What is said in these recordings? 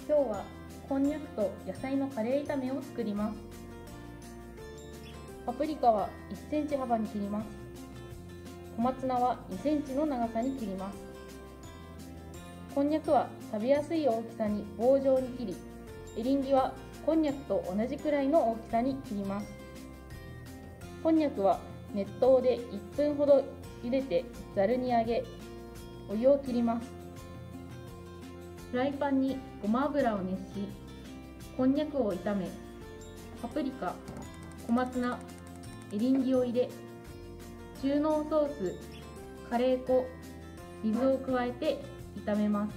今日はこんにゃくと野菜のカレー炒めを作ります。パプリカは1センチ幅に切ります。小松菜は2センチの長さに切ります。こんにゃくは食べやすい大きさに棒状に切り、エリンギはこんにゃくと同じくらいの大きさに切ります。こんにゃくは熱湯で1分ほど茹でてざるに上げ、お湯を切ります。フライパンにごま油を熱し、こんにゃくを炒め、パプリカ、小松菜、エリンギを入れ、中濃ソース、カレー粉、水を加えて炒めます。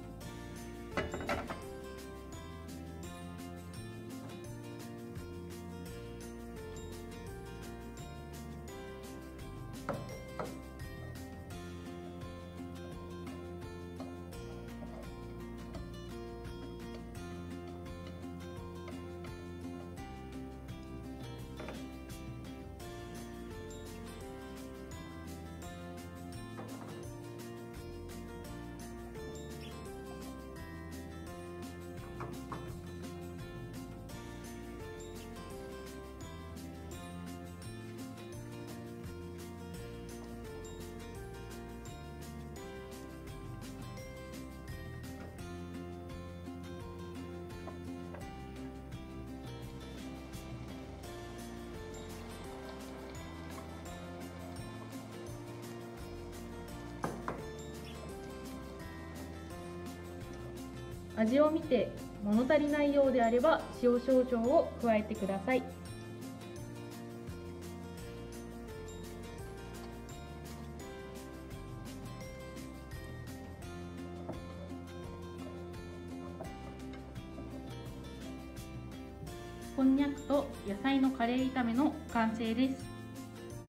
味を見て物足りないようであれば塩少々を加えてください。こんにゃくと野菜のカレー炒めの完成です。